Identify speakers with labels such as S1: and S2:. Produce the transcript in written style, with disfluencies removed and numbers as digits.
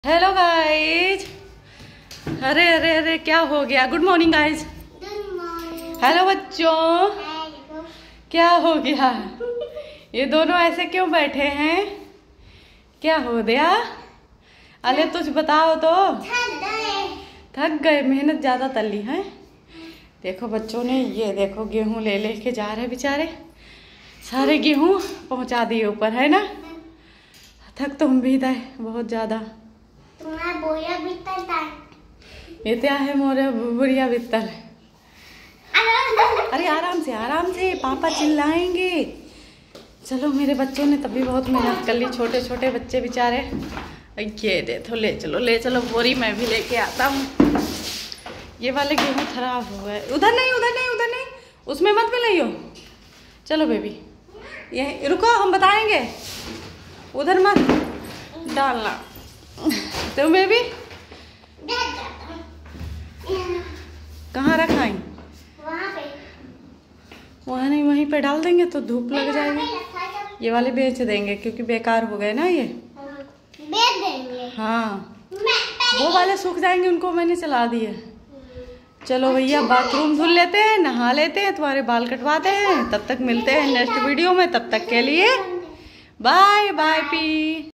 S1: Hello guys. अरे अरे अरे क्या हो गया? Good morning guys. हेलो बच्चों, क्या हो गया? ये दोनों ऐसे क्यों बैठे हैं? क्या हो गया? अरे तुझ बताओ तो। थक गए, मेहनत ज्यादा कर ली है। देखो बच्चों ने, ये देखो गेहूं ले लेके जा रहे बेचारे, सारे गेहूं पहुंचा दिए ऊपर, है ना। थक तो हम भी गए बहुत ज्यादा। ये क्या है मोरे बुढ़िया बिस्तर। अरे आराम से पापा चिल्लाएंगे। चलो, मेरे बच्चों ने तभी बहुत मेहनत कर ली, छोटे छोटे बच्चे बेचारे। ये दे तो, ले चलो बोरी मैं भी लेके आता हूँ। ये वाले गेहूं खराब हो गए। उधर नहीं, उसमें मत मिलाइयो। चलो बेबी, ये रुको, हम बताएंगे। उधर मत डालना। तुम बेबी कहाँ रखाई? वहाँ नहीं, वहीं पे डाल देंगे तो धूप लग जाएगी। ये वाले बेच देंगे क्योंकि बेकार हो गए ना, ये
S2: बेच देंगे।
S1: हाँ, वो वाले सूख जाएंगे, उनको मैंने चला दिए। चलो भैया, बाथरूम धुल लेते हैं, नहा लेते हैं, तुम्हारे बाल कटवाते हैं। तब तक मिलते हैं नेक्स्ट वीडियो में। तब तक के लिए बाय बाय पी।